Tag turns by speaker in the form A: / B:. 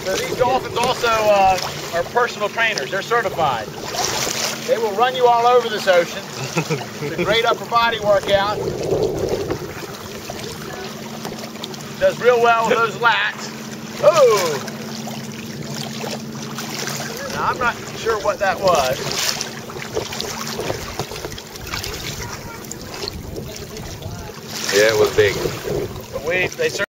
A: So these dolphins also are personal trainers. They're certified. They will run you all over this ocean. It's a great upper body workout. Does real well with those lats. Oh! Now I'm not sure what that was.
B: Yeah, it was big.
A: But they